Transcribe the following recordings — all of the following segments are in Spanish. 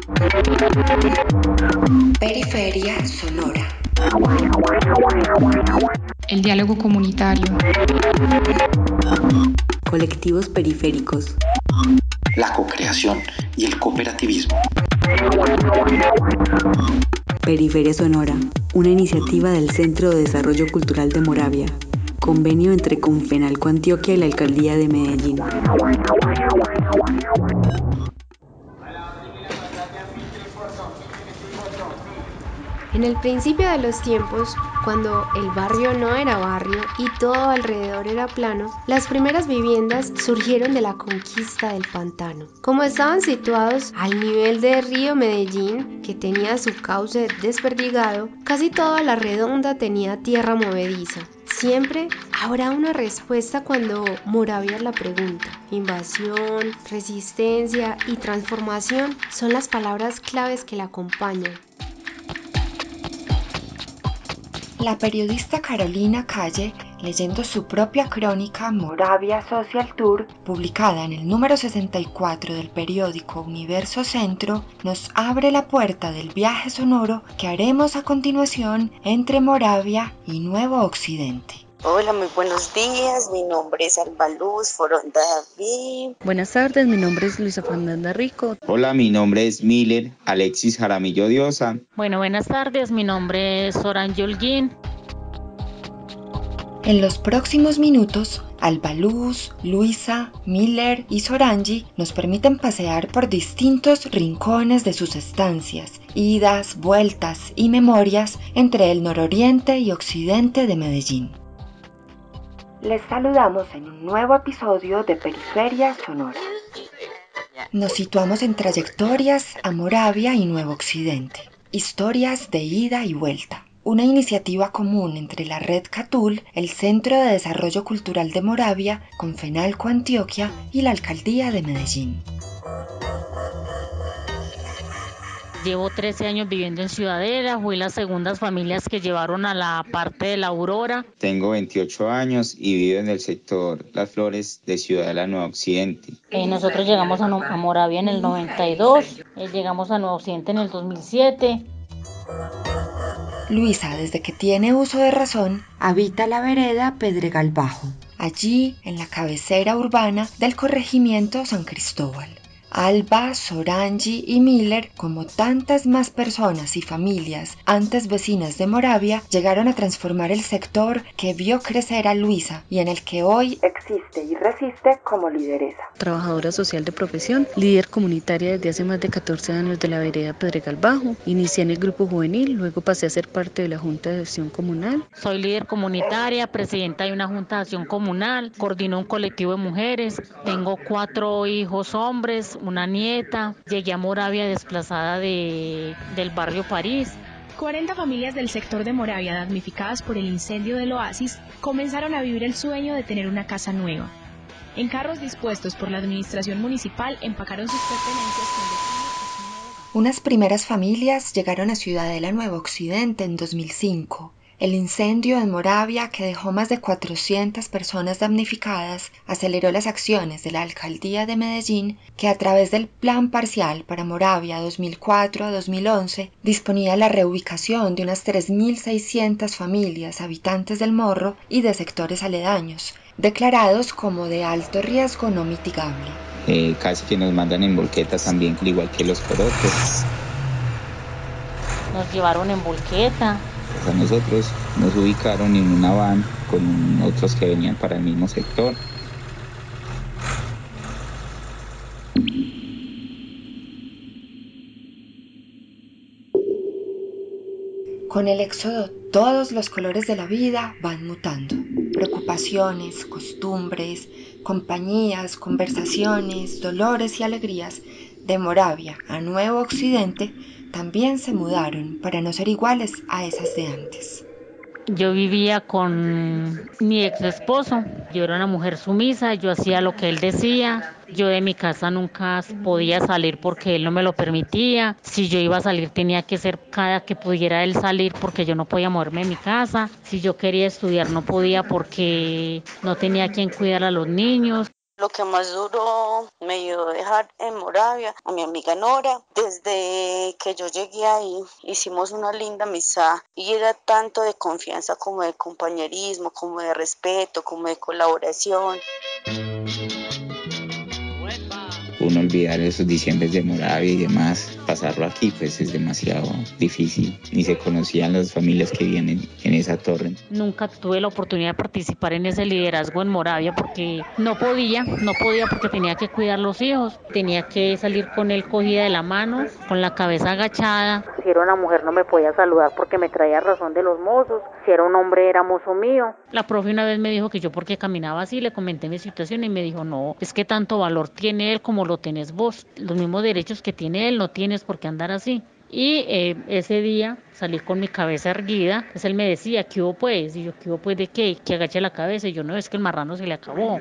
Periferia sonora. El diálogo comunitario. Colectivos periféricos. La cocreación y el cooperativismo. Periferia Sonora, una iniciativa del Centro de Desarrollo Cultural de Moravia. Convenio entre Confenalco Antioquia y la Alcaldía de Medellín. En el principio de los tiempos, cuando el barrio no era barrio y todo alrededor era plano, las primeras viviendas surgieron de la conquista del pantano. Como estaban situados al nivel del río Medellín, que tenía su cauce desperdigado, casi toda la redonda tenía tierra movediza. Siempre habrá una respuesta cuando Moravia la pregunta. Invasión, resistencia y transformación son las palabras claves que la acompañan. La periodista Carolina Calle, leyendo su propia crónica Moravia Social Tour, publicada en el número 64 del periódico Universo Centro, nos abre la puerta del viaje sonoro que haremos a continuación entre Moravia y Nuevo Occidente. Hola, muy buenos días, mi nombre es Albaluz Foronda David. Buenas tardes, mi nombre es Luisa Fernanda Rico. Hola, mi nombre es Miller Alexis Jaramillo Diosa. Buenas tardes, mi nombre es Sorange Holguín. En los próximos minutos, Albaluz, Luisa, Miller y Sorangi nos permiten pasear por distintos rincones de sus estancias, idas, vueltas y memorias entre el nororiente y occidente de Medellín. Les saludamos en un nuevo episodio de Periferia Sonora. Nos situamos en trayectorias a Moravia y Nuevo Occidente, historias de ida y vuelta. Una iniciativa común entre la Red Catul, el Centro de Desarrollo Cultural de Moravia, Confenalco Antioquia y la Alcaldía de Medellín. Llevo 13 años viviendo en Ciudadela, fui las segundas familias que llevaron a la parte de la Aurora. Tengo 28 años y vivo en el sector Las Flores de Ciudadela Nuevo Occidente. Nosotros llegamos a Moravia en el 92, llegamos a Nuevo Occidente en el 2007. Luisa, desde que tiene uso de razón, habita la vereda Pedregal Bajo, allí en la cabecera urbana del corregimiento San Cristóbal. Alba, Sorangi y Miller, como tantas más personas y familias antes vecinas de Moravia, llegaron a transformar el sector que vio crecer a Luisa y en el que hoy existe y resiste como lideresa. Trabajadora social de profesión, líder comunitaria desde hace más de 14 años de la vereda Pedregal Bajo. Inicié en el grupo juvenil, luego pasé a ser parte de la Junta de Acción Comunal. Soy líder comunitaria, presidenta de una Junta de Acción Comunal, coordino un colectivo de mujeres, tengo 4 hijos hombres, una nieta. Llegué a Moravia desplazada del barrio París. 40 familias del sector de Moravia damnificadas por el incendio del Oasis comenzaron a vivir el sueño de tener una casa nueva. En carros dispuestos por la administración municipal empacaron sus pertenencias con destino a su nuevo hogar. Unas primeras familias llegaron a Ciudadela Nuevo Occidente en 2005. El incendio en Moravia, que dejó más de 400 personas damnificadas, aceleró las acciones de la Alcaldía de Medellín, que a través del Plan Parcial para Moravia 2004 a 2011 disponía la reubicación de unas 3.600 familias habitantes del Morro y de sectores aledaños, declarados como de alto riesgo no mitigable. Casi que nos mandan en volquetas también, igual que los corotos. Nos llevaron en volqueta. A nosotros nos ubicaron en una van con otros que venían para el mismo sector. Con el éxodo, todos los colores de la vida van mutando. Preocupaciones, costumbres, compañías, conversaciones, dolores y alegrías de Moravia a Nuevo Occidente también se mudaron para no ser iguales a esas de antes. Yo vivía con mi ex esposo, yo era una mujer sumisa, yo hacía lo que él decía, yo de mi casa nunca podía salir porque él no me lo permitía, si yo iba a salir tenía que ser cada que pudiera él salir porque yo no podía moverme de mi casa, si yo quería estudiar no podía porque no tenía quien cuidar a los niños. Lo que más duro me ayudó a dejar en Moravia a mi amiga Nora. Desde que yo llegué ahí hicimos una linda amistad y era tanto de confianza como de compañerismo, como de respeto, como de colaboración. Uno olvidar esos diciembres de Moravia y demás, pasarlo aquí pues es demasiado difícil. Ni se conocían las familias que viven en esa torre. Nunca tuve la oportunidad de participar en ese liderazgo en Moravia porque no podía porque tenía que cuidar los hijos, tenía que salir con él cogida de la mano, con la cabeza agachada. Si era una mujer no me podía saludar porque me traía razón de los mozos, si era un hombre era mozo mío. La profe una vez me dijo que yo porque caminaba así, le comenté mi situación y me dijo, no, es que tanto valor tiene él como lo tenés vos, los mismos derechos que tiene él no tienes por qué andar así. Y ese día salí con mi cabeza erguida, entonces él me decía, ¿qué hubo pues? Y yo, ¿qué hubo pues de qué? Que agache la cabeza, y yo, no, es que el marrano se le acabó.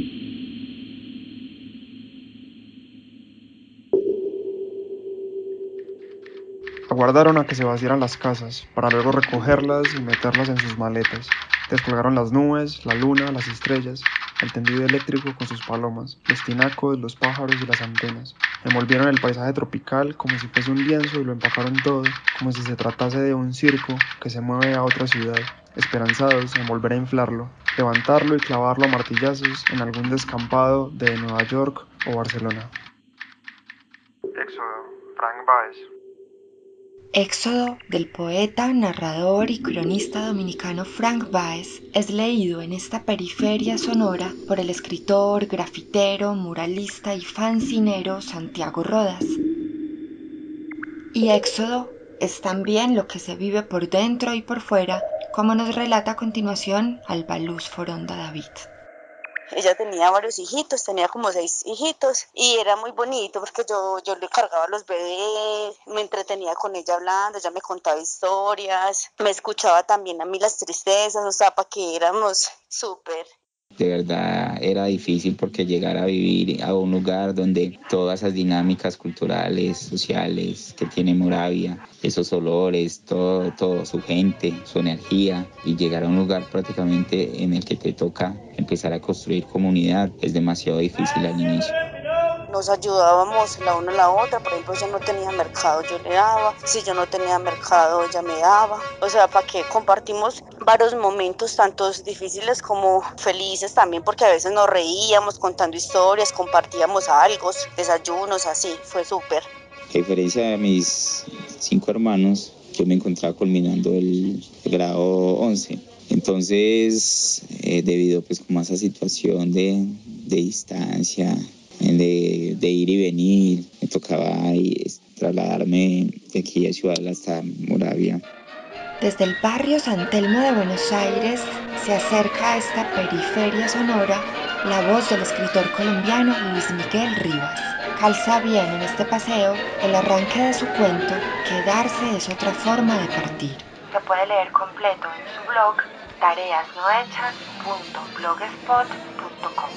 Aguardaron a que se vaciaran las casas, para luego recogerlas y meterlas en sus maletas. Descolgaron las nubes, la luna, las estrellas, el tendido eléctrico con sus palomas, los tinacos, los pájaros y las antenas. Envolvieron el paisaje tropical como si fuese un lienzo y lo empacaron todo, como si se tratase de un circo que se mueve a otra ciudad, esperanzados en volver a inflarlo, levantarlo y clavarlo a martillazos en algún descampado de Nueva York o Barcelona. Éxodo, Frank Baez. Éxodo del poeta, narrador y cronista dominicano Frank Baez es leído en esta periferia sonora por el escritor, grafitero, muralista y fancinero Santiago Rodas. Y Éxodo es también lo que se vive por dentro y por fuera, como nos relata a continuación Albaluz Foronda David. Ella tenía varios hijitos, tenía como 6 hijitos y era muy bonito porque yo le cargaba a los bebés, me entretenía con ella hablando, ella me contaba historias, me escuchaba también a mí las tristezas, o sea, para que éramos súper. De verdad era difícil porque llegar a vivir a un lugar donde todas esas dinámicas culturales, sociales que tiene Moravia, esos olores, todo, su gente, su energía, y llegar a un lugar prácticamente en el que te toca empezar a construir comunidad es demasiado difícil al inicio. Nos ayudábamos la una a la otra, por ejemplo, yo no tenía mercado, yo le daba, si yo no tenía mercado, ella me daba, o sea, para que compartimos varios momentos, tanto difíciles como felices también, porque a veces nos reíamos contando historias, compartíamos algo, desayunos, así, fue súper. A diferencia de mis 5 hermanos, yo me encontraba culminando el grado 11. Entonces, debido pues como a esa situación de distancia, de ir y venir, me tocaba trasladarme de aquí a Ciudad hasta Moravia. Desde el barrio San Telmo de Buenos Aires se acerca a esta periferia sonora la voz del escritor colombiano Luis Miguel Rivas. Calza bien en este paseo el arranque de su cuento Quedarse es otra forma de partir. Se puede leer completo en su blog tareasnohechas.blogspot.com.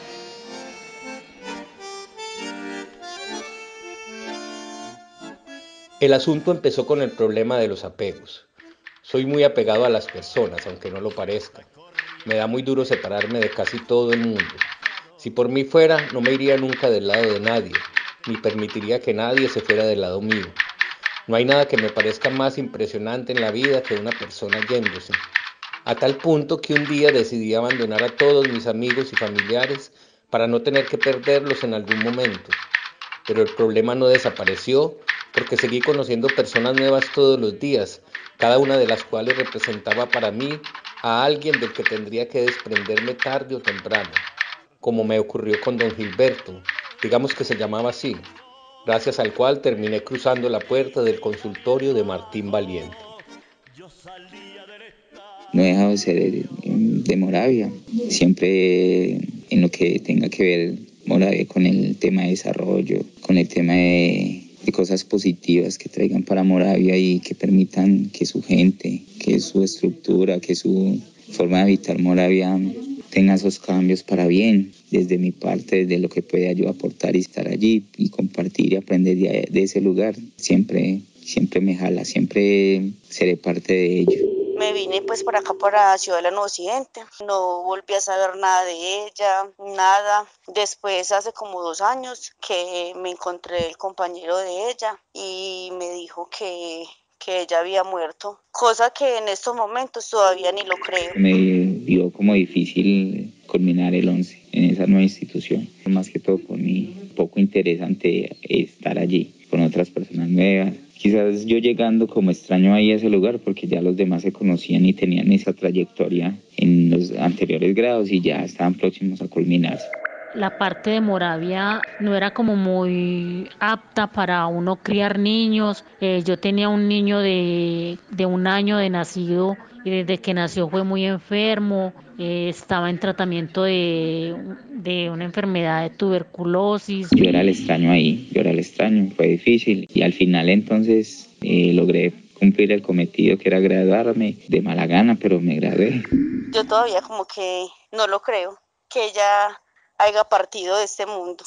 El asunto empezó con el problema de los apegos. Soy muy apegado a las personas, aunque no lo parezca. Me da muy duro separarme de casi todo el mundo. Si por mí fuera, no me iría nunca del lado de nadie, ni permitiría que nadie se fuera del lado mío. No hay nada que me parezca más impresionante en la vida que una persona yéndose. A tal punto que un día decidí abandonar a todos mis amigos y familiares para no tener que perderlos en algún momento. Pero el problema no desapareció porque seguí conociendo personas nuevas todos los días, cada una de las cuales representaba para mí a alguien del que tendría que desprenderme tarde o temprano, como me ocurrió con don Gilberto, digamos que se llamaba así, gracias al cual terminé cruzando la puerta del consultorio de Martín Valiente. No he dejado de ser de Moravia, siempre en lo que tenga que ver Moravia con el tema de desarrollo, con el tema de cosas positivas que traigan para Moravia y que permitan que su gente, que su estructura, que su forma de habitar Moravia tenga esos cambios para bien. Desde mi parte, desde lo que pueda yo aportar y estar allí y compartir y aprender de ese lugar, siempre me jala, siempre seré parte de ello. Me vine pues para acá, para Ciudad del Nuevo Occidente. No volví a saber nada de ella, nada. Después, hace como 2 años, que me encontré el compañero de ella y me dijo que ella había muerto, cosa que en estos momentos todavía ni lo creo. Me dio como difícil culminar el 11 en esa nueva institución, más que todo por mi poco interesante estar allí con otras personas nuevas. Quizás yo llegando como extraño ahí a ese lugar porque ya los demás se conocían y tenían esa trayectoria en los anteriores grados y ya estaban próximos a culminarse. La parte de Moravia no era como muy apta para uno criar niños. Yo tenía un niño de 1 año de nacido y desde que nació fue muy enfermo. Estaba en tratamiento de una enfermedad de tuberculosis. Yo era el extraño ahí, fue difícil y al final entonces logré cumplir el cometido que era graduarme de mala gana, pero me gradué. Yo todavía como que no lo creo, que ella haya partido de este mundo.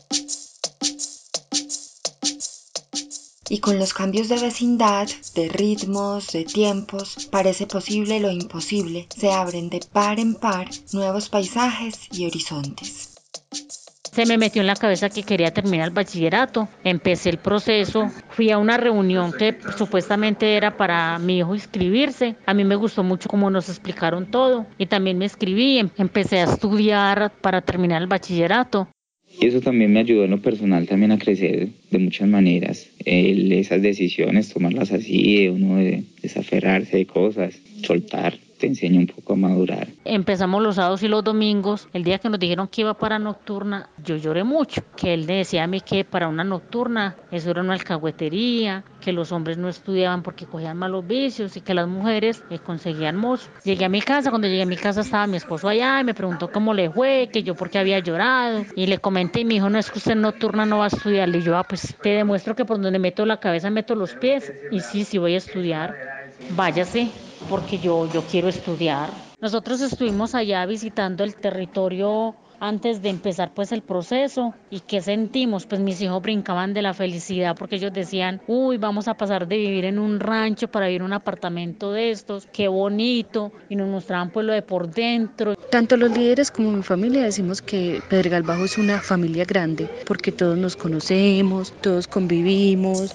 Y con los cambios de vecindad, de ritmos, de tiempos, parece posible lo imposible. Se abren de par en par nuevos paisajes y horizontes. Se me metió en la cabeza que quería terminar el bachillerato. Empecé el proceso, fui a una reunión que supuestamente era para mi hijo inscribirse. A mí me gustó mucho cómo nos explicaron todo y también me inscribí, empecé a estudiar para terminar el bachillerato. Y eso también me ayudó en lo personal también a crecer de muchas maneras. Esas decisiones, tomarlas así, de uno de desaferrarse de cosas, soltar, te enseña un poco a madurar. Empezamos los sábados y los domingos. El día que nos dijeron que iba para nocturna, yo lloré mucho. Que él me decía a mí que para una nocturna eso era una alcahuetería, que los hombres no estudiaban porque cogían malos vicios y que las mujeres conseguían mozos. Llegué a mi casa, cuando llegué a mi casa estaba mi esposo allá y me preguntó cómo le fue, que yo por qué había llorado. Y le comenté y me dijo, no, es que usted en nocturna no va a estudiar. Y yo, pues te demuestro que por donde meto la cabeza meto los pies. Y sí voy a estudiar. Váyase, porque yo quiero estudiar. Nosotros estuvimos allá visitando el territorio antes de empezar pues el proceso. ¿Y qué sentimos? Pues mis hijos brincaban de la felicidad porque ellos decían, uy, vamos a pasar de vivir en un rancho para vivir en un apartamento de estos, qué bonito, y nos mostraban pues lo de por dentro. Tanto los líderes como mi familia decimos que Pedregal Bajo es una familia grande porque todos nos conocemos, todos convivimos.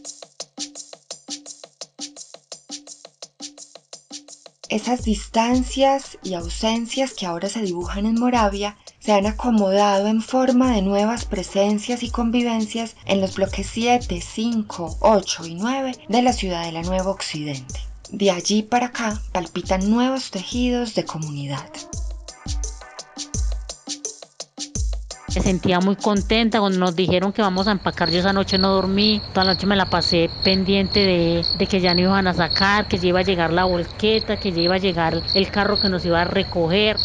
Esas distancias y ausencias que ahora se dibujan en Moravia se han acomodado en forma de nuevas presencias y convivencias en los bloques 7, 5, 8 y 9 de la Ciudadela Nuevo Occidente. De allí para acá palpitan nuevos tejidos de comunidad. Me sentía muy contenta cuando nos dijeron que vamos a empacar. Yo esa noche no dormí, toda la noche me la pasé pendiente de que ya no iban a sacar, que ya iba a llegar la volqueta, que ya iba a llegar el carro que nos iba a recoger.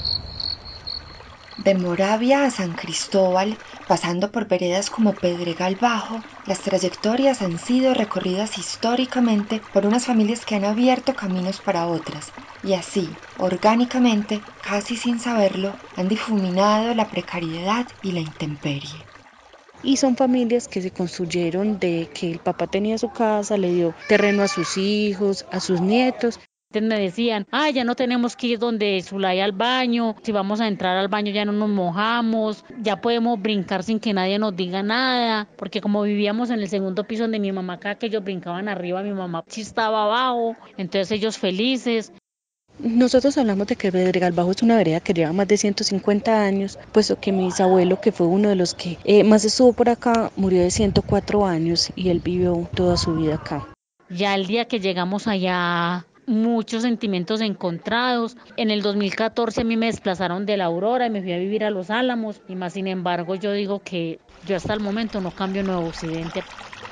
De Moravia a San Cristóbal, pasando por veredas como Pedregal Bajo, las trayectorias han sido recorridas históricamente por unas familias que han abierto caminos para otras, y así, orgánicamente, casi sin saberlo, han difuminado la precariedad y la intemperie. Y son familias que se construyeron de que el papá tenía su casa, le dio terreno a sus hijos, a sus nietos. Me decían, ya no tenemos que ir donde Zulay al baño, si vamos a entrar al baño ya no nos mojamos, ya podemos brincar sin que nadie nos diga nada, porque como vivíamos en el segundo piso donde mi mamá, acá que ellos brincaban arriba, mi mamá sí estaba abajo, entonces ellos felices. Nosotros hablamos de que Pedregal Bajo es una vereda que lleva más de 150 años, puesto que mi bisabuelo, que fue uno de los que más estuvo por acá, murió de 104 años y él vivió toda su vida acá. Ya el día que llegamos allá, muchos sentimientos encontrados. En el 2014 a mí me desplazaron de La Aurora y me fui a vivir a Los Álamos, y más sin embargo yo digo que yo hasta el momento no cambio Nuevo Occidente.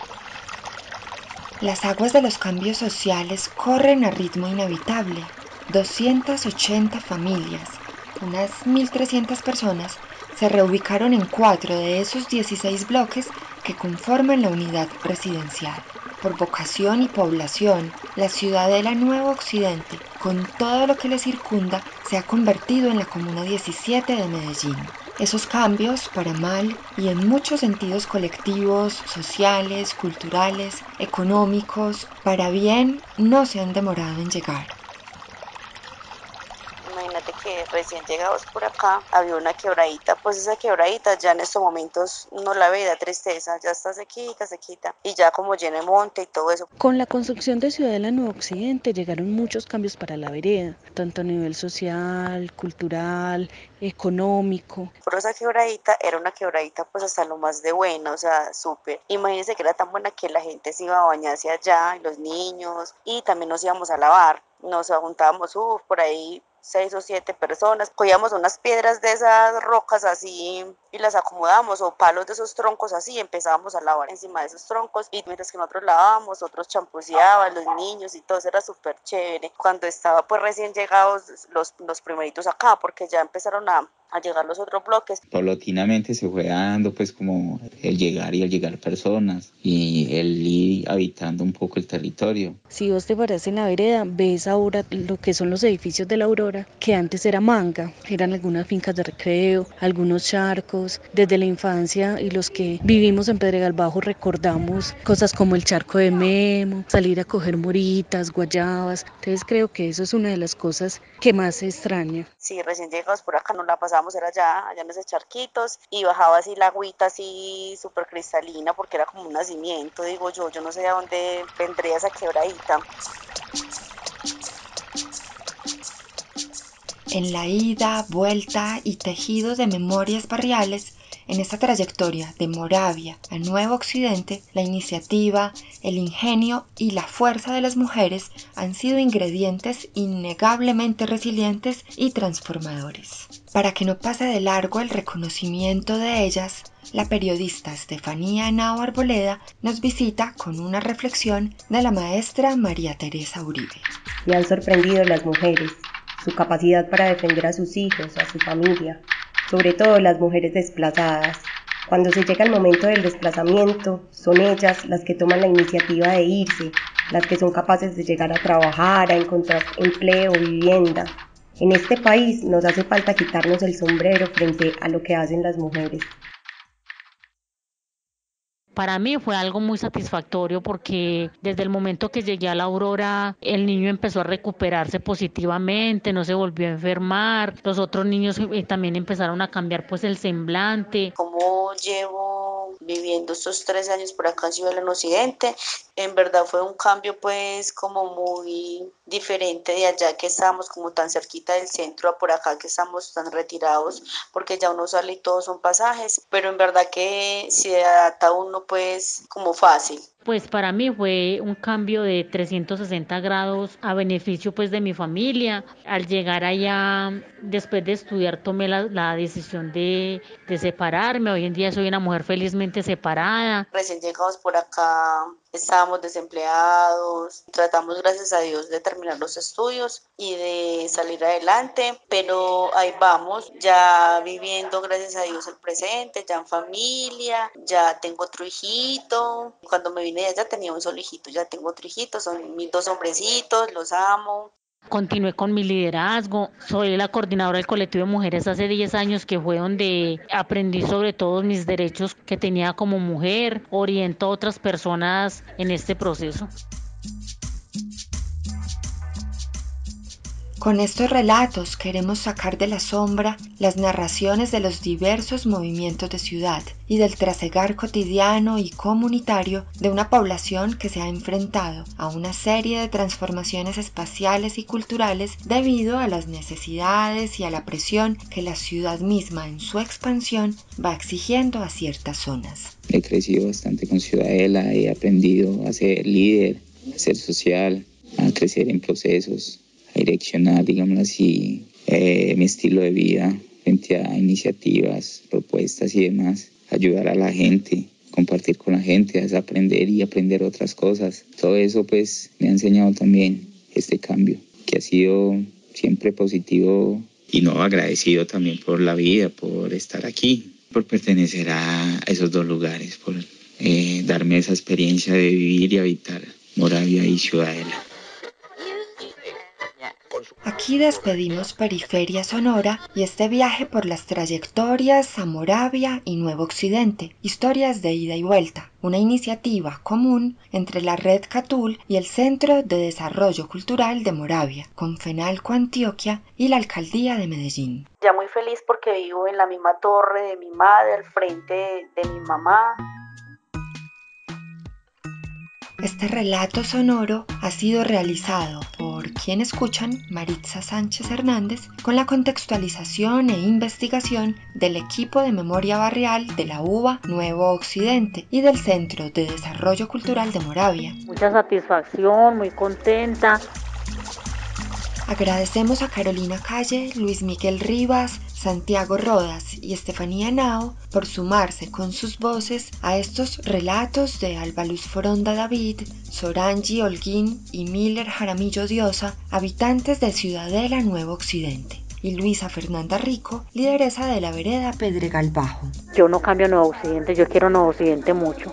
Las aguas de los cambios sociales corren a ritmo inevitable. 280 familias, unas 1.300 personas, se reubicaron en 4 de esos 16 bloques que conforman la unidad residencial. Por vocación y población, la Ciudadela Nuevo Occidente, con todo lo que le circunda, se ha convertido en la Comuna 17 de Medellín. Esos cambios, para mal y en muchos sentidos colectivos, sociales, culturales, económicos, para bien, no se han demorado en llegar. Imagínate que recién llegados por acá había una quebradita, pues esa quebradita ya en estos momentos no la ve, da tristeza, ya está sequita y ya como llena de monte y todo eso. Con la construcción de Ciudadela Nuevo Occidente llegaron muchos cambios para la vereda, tanto a nivel social, cultural, económico. Pero esa quebradita era una quebradita pues hasta lo más de buena, o sea, súper. Imagínense que era tan buena que la gente se iba a bañarse allá, y los niños, y también nos íbamos a lavar, nos juntábamos por ahí 6 o 7 personas, cogíamos unas piedras de esas rocas así y las acomodamos o palos de esos troncos así y empezábamos a lavar encima de esos troncos y mientras que nosotros lavábamos, otros champuceaban, los niños y todo eso era súper chévere. Cuando estaba pues recién llegados los primeritos acá porque ya empezaron a llegar los otros bloques. Paulatinamente se fue dando pues como el llegar personas y el ir habitando un poco el territorio. Si vos te paras en la vereda, ves ahora lo que son los edificios de la Aurora, que antes era manga, eran algunas fincas de recreo, algunos charcos. Desde la infancia y los que vivimos en Pedregal Bajo recordamos cosas como el charco de Memo, salir a coger moritas, guayabas. Entonces creo que eso es una de las cosas que más se extraña. Sí, recién llegados por acá nos la pasábamos, era allá en esos charquitos y bajaba así la agüita así súper cristalina porque era como un nacimiento, digo yo no sé de dónde vendría esa quebradita. En la ida, vuelta y tejido de memorias barriales, en esta trayectoria de Moravia a Nuevo Occidente, la iniciativa, el ingenio y la fuerza de las mujeres han sido ingredientes innegablemente resilientes y transformadores. Para que no pase de largo el reconocimiento de ellas, la periodista Estefanía Henao Arboleda nos visita con una reflexión de la maestra María Teresa Uribe. Me han sorprendido las mujeres, su capacidad para defender a sus hijos, a su familia, sobre todo las mujeres desplazadas. Cuando se llega el momento del desplazamiento, son ellas las que toman la iniciativa de irse, las que son capaces de llegar a trabajar, a encontrar empleo, vivienda. En este país nos hace falta quitarnos el sombrero frente a lo que hacen las mujeres. Para mí fue algo muy satisfactorio porque desde el momento que llegué a la Aurora, el niño empezó a recuperarse positivamente, no se volvió a enfermar, los otros niños también empezaron a cambiar pues el semblante. ¿Cómo llevo viviendo estos 3 años por acá en Ciudadela Nuevo Occidente? En verdad fue un cambio pues como muy diferente de allá que estábamos como tan cerquita del centro a por acá que estamos tan retirados porque ya uno sale y todos son pasajes, pero en verdad que se adapta uno pues como fácil. Pues para mí fue un cambio de 360 grados a beneficio pues de mi familia. Al llegar allá, después de estudiar, tomé la decisión de separarme. Hoy en día soy una mujer felizmente separada. Recién llegados por acá, estábamos desempleados, tratamos gracias a Dios de terminar los estudios y de salir adelante, pero ahí vamos, ya viviendo gracias a Dios el presente, ya en familia, ya tengo otro hijito. Cuando me vine de allá tenía un solo hijito, ya tengo otro hijito, son mis 2 hombrecitos, los amo. Continué con mi liderazgo, soy la coordinadora del colectivo de mujeres hace 10 años que fue donde aprendí sobre todos mis derechos que tenía como mujer, oriento a otras personas en este proceso. Con estos relatos queremos sacar de la sombra las narraciones de los diversos movimientos de ciudad y del trasegar cotidiano y comunitario de una población que se ha enfrentado a una serie de transformaciones espaciales y culturales debido a las necesidades y a la presión que la ciudad misma en su expansión va exigiendo a ciertas zonas. He crecido bastante con Ciudadela, he aprendido a ser líder, a ser social, a crecer en procesos, a direccionar, digámoslo así, mi estilo de vida frente a iniciativas, propuestas y demás, ayudar a la gente, compartir con la gente, aprender y aprender otras cosas. Todo eso pues me ha enseñado también este cambio, que ha sido siempre positivo y no agradecido también por la vida, por estar aquí, por pertenecer a esos 2 lugares, por darme esa experiencia de vivir y habitar Moravia y Ciudadela. Aquí despedimos Periferia Sonora y este viaje por las trayectorias a Moravia y Nuevo Occidente, historias de ida y vuelta, una iniciativa común entre la Red Catul y el Centro de Desarrollo Cultural de Moravia, con Fenalco Antioquia y la Alcaldía de Medellín. Ya muy feliz porque vivo en la misma torre de mi madre, al frente de mi mamá. Este relato sonoro ha sido realizado por quien escuchan Maritza Sánchez Hernández con la contextualización e investigación del equipo de memoria barrial de la UBA Nuevo Occidente y del Centro de Desarrollo Cultural de Moravia. Mucha satisfacción, muy contenta. Agradecemos a Carolina Calle, Luis Miguel Rivas, Santiago Rodas y Estefanía Henao por sumarse con sus voces a estos relatos de Alba Luz Foronda David, Sorangi Holguín y Miller Jaramillo Diosa, habitantes de Ciudadela Nuevo Occidente, y Luisa Fernanda Rico, lideresa de la vereda Pedregal Bajo. Yo no cambio Nuevo Occidente, yo quiero Nuevo Occidente mucho.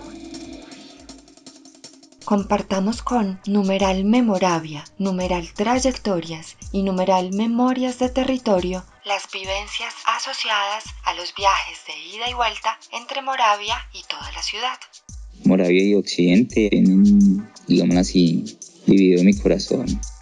Compartamos con numeral Memoravia, numeral Trayectorias y numeral Memorias de Territorio las vivencias asociadas a los viajes de ida y vuelta entre Moravia y toda la ciudad. Moravia y Occidente tienen, digámoslo así, dividido mi corazón.